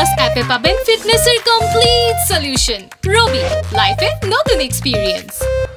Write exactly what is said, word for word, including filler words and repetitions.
Plus এপে পাবেন ফিটনেছৰ complete solution. Ravi লাইফে নতুন এক্সপিৰিয়েন্স।